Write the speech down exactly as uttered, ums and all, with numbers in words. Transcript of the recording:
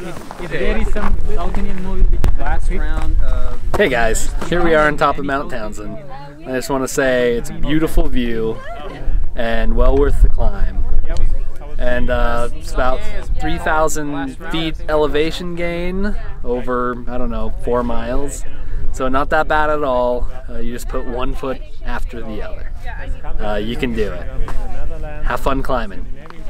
if, if there is some South Indian movie which is last round. Uh, hey guys, here we are on top of Mount Townsend. I just want to say it's a beautiful view and well worth the climb. And uh, it's about three thousand feet elevation gain over, I don't know, four miles. So not that bad at all. Uh, you just put one foot after the other. Uh, you can do it. Have fun climbing.